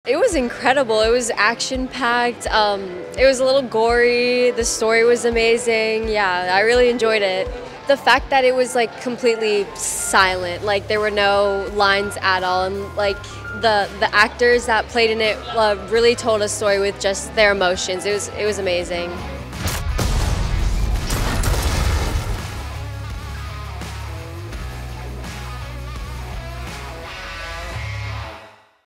It was incredible. It was action-packed. It was a little gory. The story was amazing. Yeah, I really enjoyed it. The fact that it was like completely silent, like there were no lines at all, and like the actors that played in it really told a story with just their emotions. It was amazing.